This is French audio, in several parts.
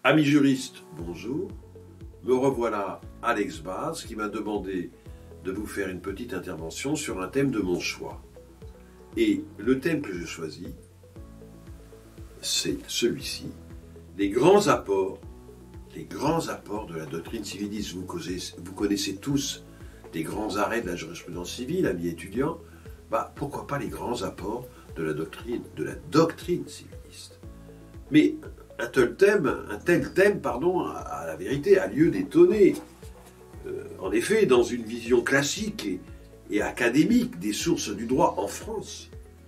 Amis juristes, bonjour. Me revoilà Alex Baz qui m'a demandé de vous faire une petite intervention sur un thème de mon choix. Et le thème que je choisis, c'est celui-ci, les grands apports de la doctrine civiliste. Vous connaissez tous des grands arrêts de la jurisprudence civile, amis étudiants. Pourquoi pas les grands apports de la doctrine civiliste. Mais un tel thème, à la vérité, a lieu d'étonner. En effet, dans une vision classique et académique des sources du droit en France,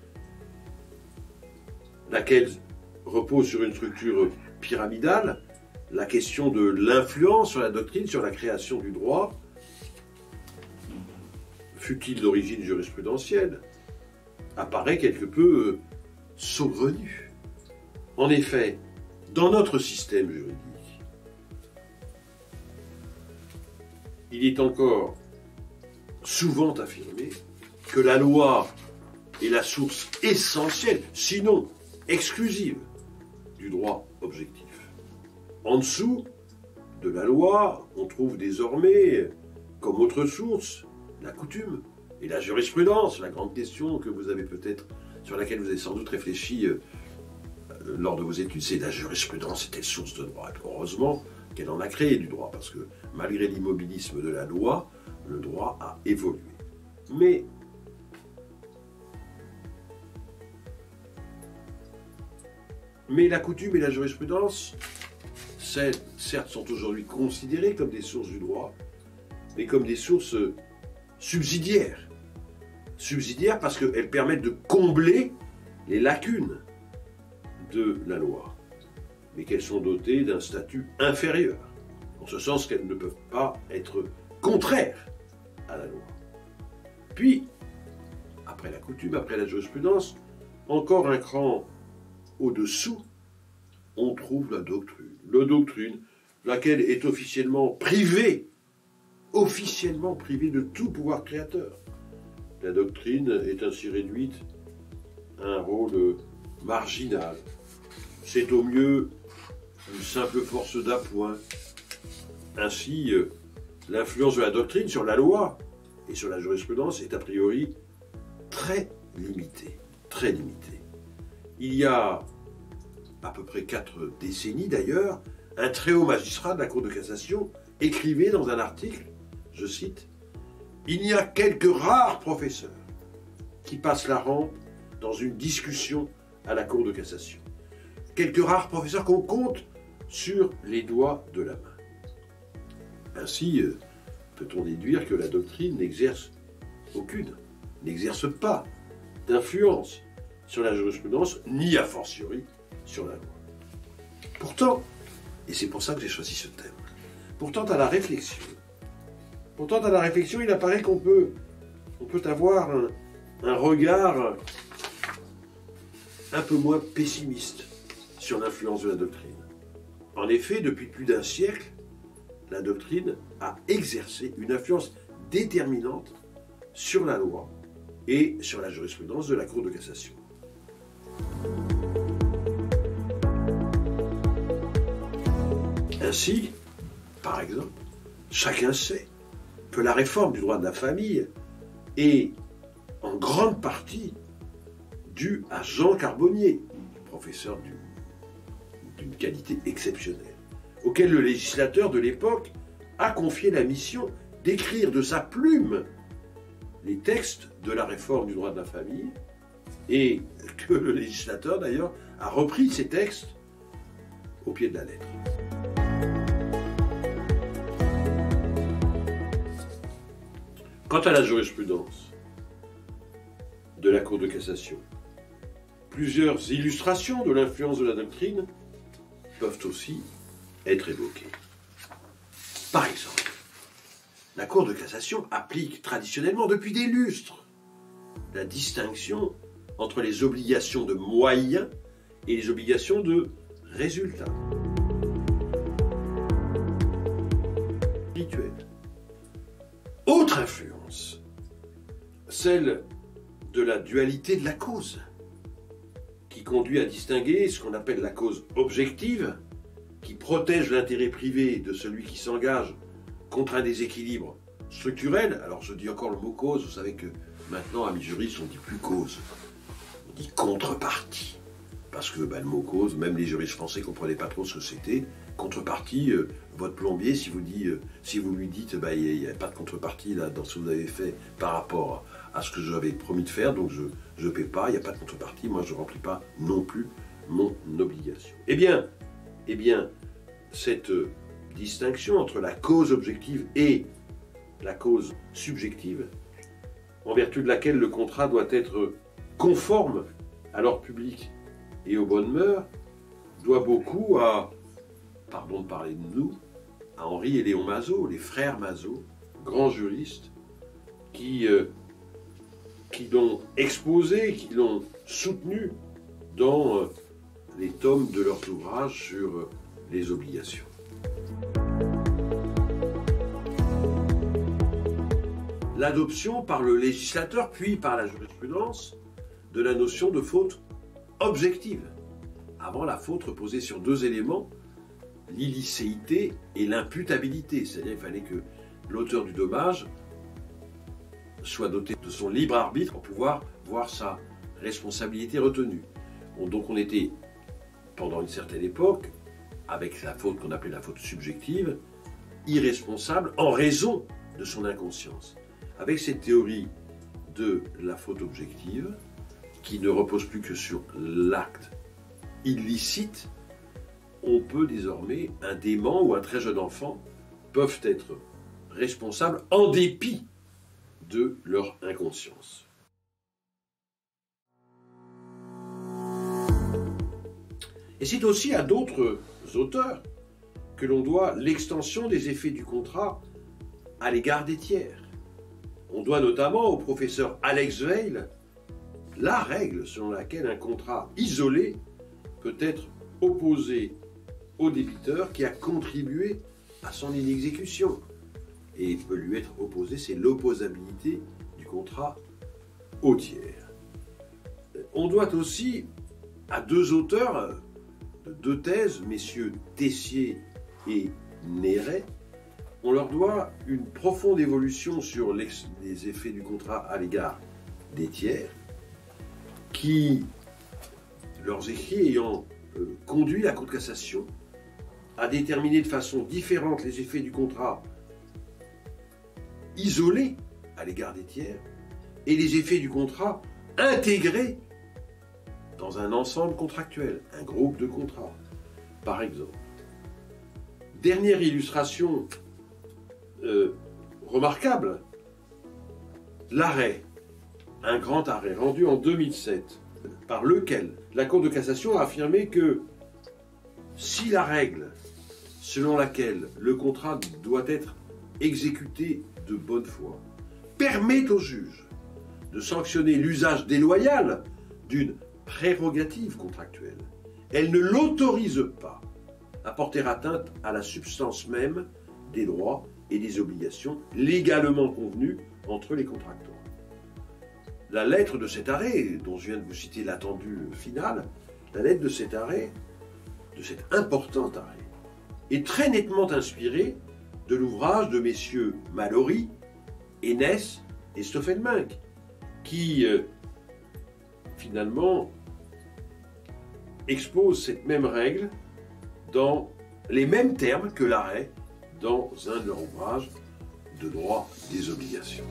laquelle repose sur une structure pyramidale, la question de l'influence sur la doctrine, sur la création du droit, fut-il d'origine jurisprudentielle, apparaît quelque peu saugrenue. En effet, dans notre système juridique, il est encore souvent affirmé que la loi est la source essentielle, sinon exclusive, du droit objectif. En dessous de la loi, on trouve désormais, comme autre source, la coutume et la jurisprudence, la grande question que vous avez peut-être, sur laquelle vous avez sans doute réfléchi lors de vos études, c'est la jurisprudence était source de droit. Et heureusement qu'elle en a créé du droit, parce que malgré l'immobilisme de la loi, le droit a évolué. Mais la coutume et la jurisprudence, certes, sont aujourd'hui considérées comme des sources du droit, mais comme des sources subsidiaires. Subsidiaires parce qu'elles permettent de combler les lacunes de la loi, mais qu'elles sont dotées d'un statut inférieur, en ce sens qu'elles ne peuvent pas être contraires à la loi. Puis, après la coutume, après la jurisprudence, encore un cran au-dessous, on trouve la doctrine. La doctrine, laquelle est officiellement privée de tout pouvoir créateur. La doctrine est ainsi réduite à un rôle marginal. C'est au mieux une simple force d'appoint. Ainsi, l'influence de la doctrine sur la loi et sur la jurisprudence est a priori très limitée. Très limitée. Il y a à peu près 4 décennies d'ailleurs, un très haut magistrat de la Cour de cassation écrivait dans un article, je cite, « Il y a quelques rares professeurs qui passent la rampe dans une discussion à la Cour de cassation. Quelques rares professeurs qu'on compte sur les doigts de la main. » Ainsi, peut-on déduire que la doctrine n'exerce pas d'influence sur la jurisprudence, ni a fortiori sur la loi. Pourtant, et c'est pour ça que j'ai choisi ce thème, pourtant à la réflexion, il apparaît qu'on peut avoir un regard un peu moins pessimiste sur l'influence de la doctrine. En effet, depuis plus d'un siècle, la doctrine a exercé une influence déterminante sur la loi et sur la jurisprudence de la Cour de cassation. Ainsi, par exemple, chacun sait que la réforme du droit de la famille est en grande partie due à Jean Carbonnier, professeur d'une qualité exceptionnelle, auquel le législateur de l'époque a confié la mission d'écrire de sa plume les textes de la réforme du droit de la famille, et que le législateur d'ailleurs a repris ces textes au pied de la lettre. Quant à la jurisprudence de la Cour de cassation, plusieurs illustrations de l'influence de la doctrine peuvent aussi être évoquées. Par exemple, la Cour de cassation applique traditionnellement depuis des lustres la distinction entre les obligations de moyens et les obligations de résultats. Autre influence, celle de la dualité de la cause, qui conduit à distinguer ce qu'on appelle la cause objective, qui protège l'intérêt privé de celui qui s'engage contre un déséquilibre structurel. Alors je dis encore le mot cause, vous savez que maintenant, amis juristes, on ne dit plus cause, on dit contrepartie. Parce que le mot cause, même les juristes français ne comprenaient pas trop ce que c'était. Contrepartie, votre plombier, si vous lui dites il n'y a pas de contrepartie là, dans ce que vous avez fait par rapport à ce que j'avais promis de faire, donc je ne paie pas, il n'y a pas de contrepartie, moi je ne remplis pas non plus mon obligation. Eh bien, cette distinction entre la cause objective et la cause subjective, en vertu de laquelle le contrat doit être conforme à l'ordre public et aux bonnes mœurs, doit beaucoup à, pardon de parler de nous, à Henri et Léon Mazot, les frères Mazot, grands juristes, qui l'ont exposé, qui l'ont soutenu dans les tomes de leurs ouvrages sur les obligations. L'adoption par le législateur, puis par la jurisprudence, de la notion de faute objective. Avant, la faute reposait sur deux éléments, l'illicéité et l'imputabilité. C'est-à-dire qu'il fallait que l'auteur du dommage soit doté de son libre arbitre pour pouvoir voir sa responsabilité retenue. Donc on était, pendant une certaine époque, avec la faute qu'on appelait la faute subjective, irresponsable en raison de son inconscience. Avec cette théorie de la faute objective, qui ne repose plus que sur l'acte illicite, on peut désormais, un dément ou un très jeune enfant peuvent être responsables en dépit de leur inconscience. Et c'est aussi à d'autres auteurs que l'on doit l'extension des effets du contrat à l'égard des tiers. On doit notamment au professeur Alex Weil la règle selon laquelle un contrat isolé peut être opposé au débiteur qui a contribué à son inexécution. Et il peut lui être opposé, c'est l'opposabilité du contrat au tiers. On doit aussi à deux auteurs de deux thèses, messieurs Tessier et Néret, on leur doit une profonde évolution sur les effets du contrat à l'égard des tiers, qui, leurs écrits ayant conduit la Cour de cassation à déterminer de façon différente les effets du contrat isolés à l'égard des tiers et les effets du contrat intégrés dans un ensemble contractuel, un groupe de contrats, par exemple. Dernière illustration remarquable, l'arrêt, un grand arrêt rendu en 2007, par lequel la Cour de cassation a affirmé que si la règle selon laquelle le contrat doit être exécuté de bonne foi permet au juge de sanctionner l'usage déloyal d'une prérogative contractuelle, elle ne l'autorise pas à porter atteinte à la substance même des droits et des obligations légalement convenues entre les contractants. La lettre de cet arrêt, dont je viens de vous citer l'attendu final, la lettre de cet arrêt, de cet important arrêt, est très nettement inspirée de l'ouvrage de messieurs Mallory, Enès et Stoffenmunk, qui finalement exposent cette même règle dans les mêmes termes que l'arrêt dans un de leurs ouvrages de droit des obligations.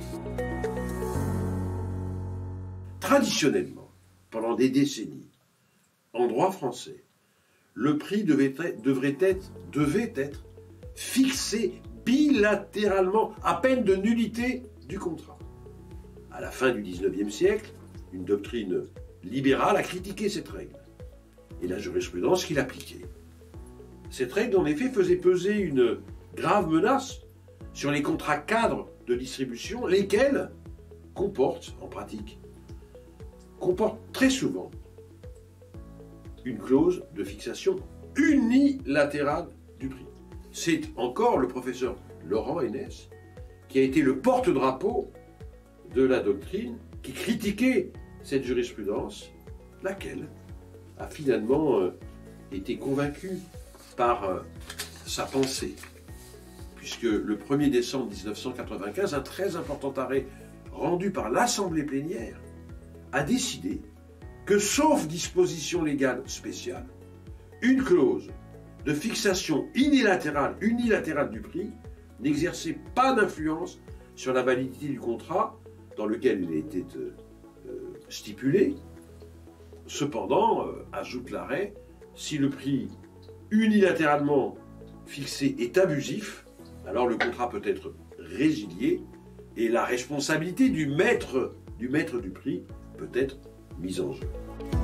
Traditionnellement, pendant des décennies, en droit français, le prix devait être fixé bilatéralement à peine de nullité du contrat. À la fin du XIXe siècle, une doctrine libérale a critiqué cette règle et la jurisprudence qui l'appliquait. Cette règle, en effet, faisait peser une grave menace sur les contrats cadres de distribution, lesquels comportent, en pratique, très souvent une clause de fixation unilatérale du prix. C'est encore le professeur Laurent Enès qui a été le porte-drapeau de la doctrine qui critiquait cette jurisprudence, laquelle a finalement été convaincue par sa pensée. Puisque le 1er décembre 1995, un très important arrêt rendu par l'Assemblée plénière a décidé que, sauf disposition légale spéciale, une clause de fixation unilatérale du prix n'exerçait pas d'influence sur la validité du contrat dans lequel il était stipulé. Cependant, ajoute l'arrêt, si le prix unilatéralement fixé est abusif, alors le contrat peut être résilié et la responsabilité du maître du prix peut être mise en jeu.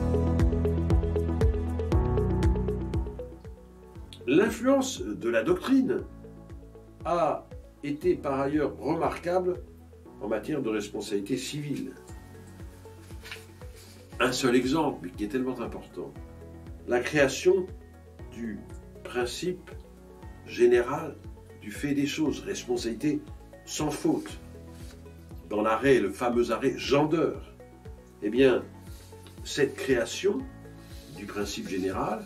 L'influence de la doctrine a été par ailleurs remarquable en matière de responsabilité civile. Un seul exemple, mais qui est tellement important, la création du principe général du fait des choses, responsabilité sans faute. Dans l'arrêt, le fameux arrêt Gender, eh bien, cette création du principe général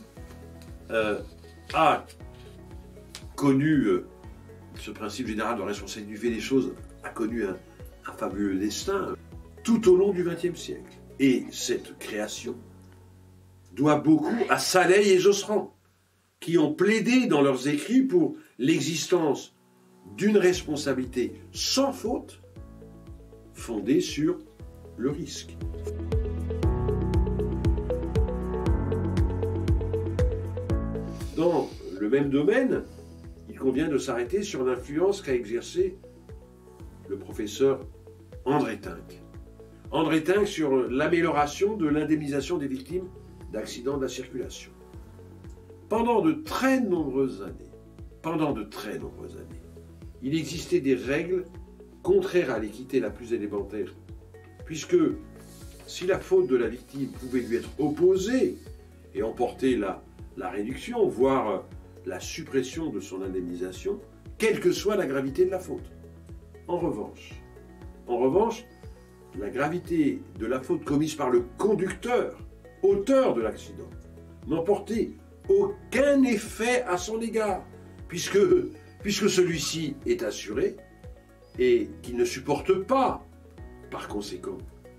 a connu, ce principe général de responsabilité du fait des choses a connu un fabuleux destin tout au long du XXe siècle. Et cette création doit beaucoup à Saleil et Josserand, qui ont plaidé dans leurs écrits pour l'existence d'une responsabilité sans faute fondée sur le risque. Dans le même domaine, il convient de s'arrêter sur l'influence qu'a exercée le professeur André Tinck. André Tinck sur l'amélioration de l'indemnisation des victimes d'accidents de la circulation. Pendant de très nombreuses années, il existait des règles contraires à l'équité la plus élémentaire, puisque si la faute de la victime pouvait lui être opposée et emporter la réduction, voire la suppression de son indemnisation, quelle que soit la gravité de la faute. En revanche, la gravité de la faute commise par le conducteur, auteur de l'accident, n'emportait aucun effet à son égard, puisque celui-ci est assuré et qu'il ne supporte pas, par conséquent,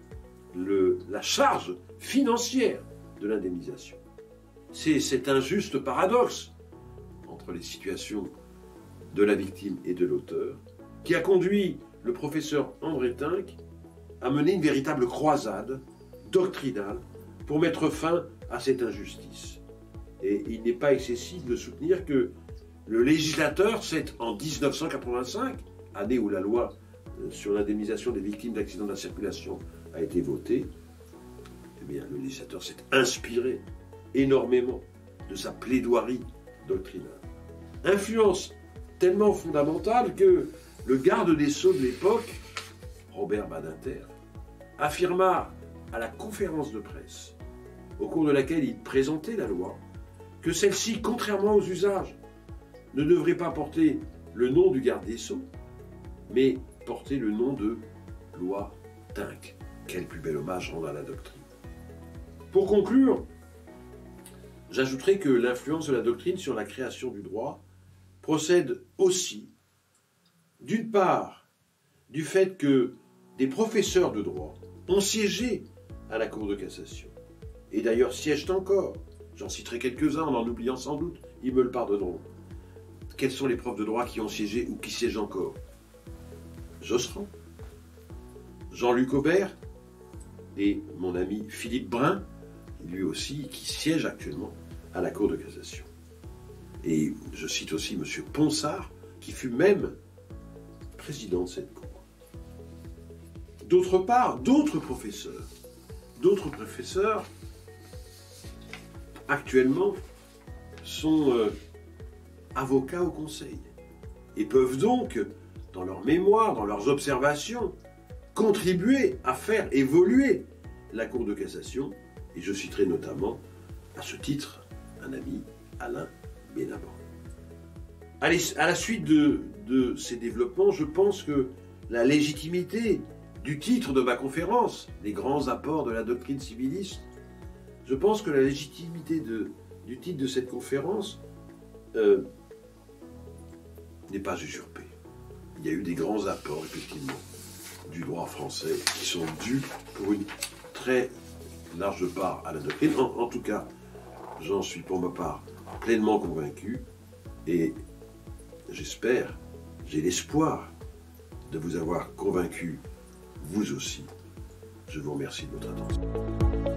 la charge financière de l'indemnisation. C'est cet injuste paradoxe entre les situations de la victime et de l'auteur qui a conduit le professeur André Tinck à mener une véritable croisade doctrinale pour mettre fin à cette injustice. Et il n'est pas excessif de soutenir que le législateur, c'est en 1985, année où la loi sur l'indemnisation des victimes d'accidents de la circulation a été votée, eh bien, le législateur s'est inspiré énormément de sa plaidoirie doctrinale. Influence tellement fondamentale que le garde des Sceaux de l'époque, Robert Badinter, affirma à la conférence de presse, au cours de laquelle il présentait la loi, que celle-ci, contrairement aux usages, ne devrait pas porter le nom du garde des Sceaux, mais porter le nom de loi Tinck. Quel plus bel hommage rendre à la doctrine. Pour conclure, j'ajouterai que l'influence de la doctrine sur la création du droit procède aussi, d'une part, du fait que des professeurs de droit ont siégé à la Cour de cassation, et d'ailleurs siègent encore. J'en citerai quelques-uns en oubliant sans doute, ils me le pardonneront. Quels sont les profs de droit qui ont siégé ou qui siègent encore? Josserand, Jean-Luc Aubert et mon ami Philippe Brun, lui aussi, qui siège actuellement à la Cour de cassation. Et je cite aussi M. Ponsard, qui fut même président de cette Cour. D'autre part, d'autres professeurs actuellement sont avocats au Conseil et peuvent donc, dans leurs mémoires, dans leurs observations, contribuer à faire évoluer la Cour de cassation. Et je citerai notamment, à ce titre, un ami, Alain Benabent. À la suite de ces développements, je pense que la légitimité du titre de ma conférence, les grands apports de la doctrine civiliste, je pense que la légitimité du titre de cette conférence n'est pas usurpée. Il y a eu des grands apports, effectivement, du droit français qui sont dus pour une très large part à la doctrine. En tout cas, j'en suis pour ma part pleinement convaincu et j'espère, j'ai l'espoir de vous avoir convaincu, vous aussi. Je vous remercie de votre attention.